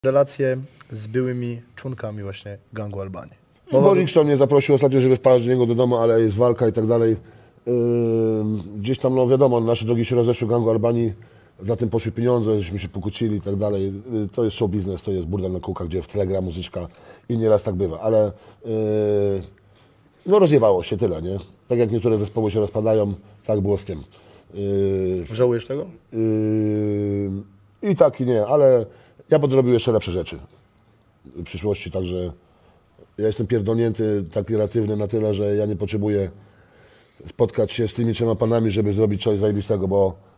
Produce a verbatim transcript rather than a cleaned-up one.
relacje z byłymi członkami właśnie gangu Albanii. No, Borikson mnie zaprosił ostatnio, żeby wpaść do niego do domu, ale jest walka i tak dalej. Yy, gdzieś tam, no wiadomo, nasze drogi się rozeszły, gangu Albanii, za tym poszły pieniądze, żeśmy się pokłócili i tak dalej. Yy, to jest show biznes, to jest burdel na kółkach, gdzie w tle gra muzyczka i nieraz tak bywa, ale yy, no rozjebało się tyle, nie? Tak jak niektóre zespoły się rozpadają, tak było z tym. Yy, Żałujesz tego? Yy, I tak i nie, ale ja będę robił jeszcze lepsze rzeczy w przyszłości, także ja jestem pierdolnięty, tak kreatywny na tyle, że ja nie potrzebuję spotkać się z tymi trzema panami, żeby zrobić coś zajebistego, bo